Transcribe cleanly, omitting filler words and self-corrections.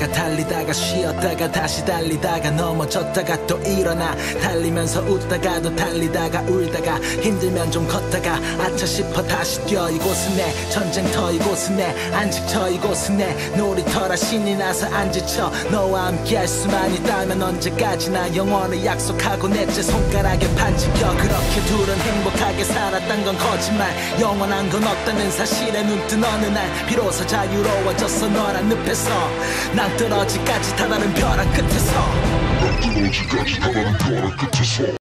쉬었다가 달리다가 쉬었다가 다시 달리다가 넘어졌다가 또 일어나 달리면서 웃다가도 달리다가 울다가 힘들면 좀 걷다가 아차 싶어 다시 뛰어. 이곳은 내 전쟁터, 이곳은 내 안식처, 이곳은 내 놀이터라. 신이 나서 안 지쳐. 너와 함께 할 수만 있다면 언제까지나 영원히 약속하고 넷째 손가락에 반지켜. 그렇게 둘은 행복하게 살았단 건 거짓말. 영원한 건 없다는 사실에 눈뜬 어느 날 비로소 자유로워졌어. 너란 늪에서 낭떠러지까지 다다른 벼랑 끝에서